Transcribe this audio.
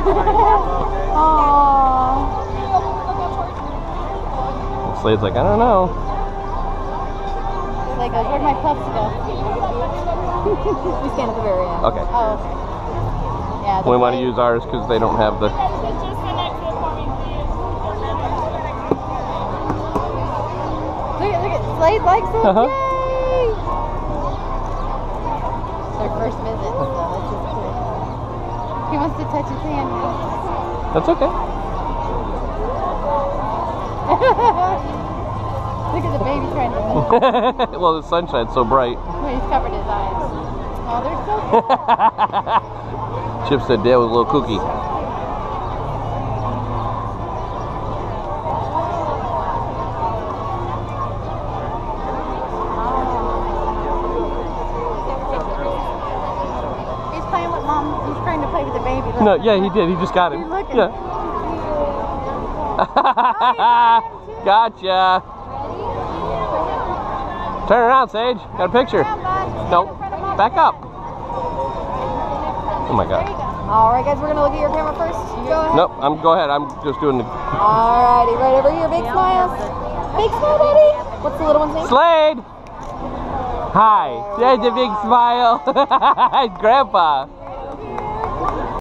Slade's like, I don't know. Slade goes, where'd my puffs go? We stand at the very end. Okay. Oh, okay. Yeah. We want to use ours because they don't have the. Look at, Slade likes it. Yay! It's their first visit, so that's just cool. He wants to touch his hand. That's okay. Look at the baby trying to move. Well, the sunshine's so bright. He's covered his eyes. Oh, they're so cute. Chip said Dad was a little kooky. He's playing with Mom. He's trying to play with the baby. Look. No, yeah, he did. He just got him. He's looking. Yeah. Gotcha. Turn around, Sage. Got a picture. Nope. Back up. Oh my God. Alright guys, we're gonna look at your camera first. Go ahead. Nope, go ahead. I'm just doing the. Alrighty, right over here. Big smile. Big smile, buddy. What's the little one's name? Slade! Hi. There's a big smile. Grandpa.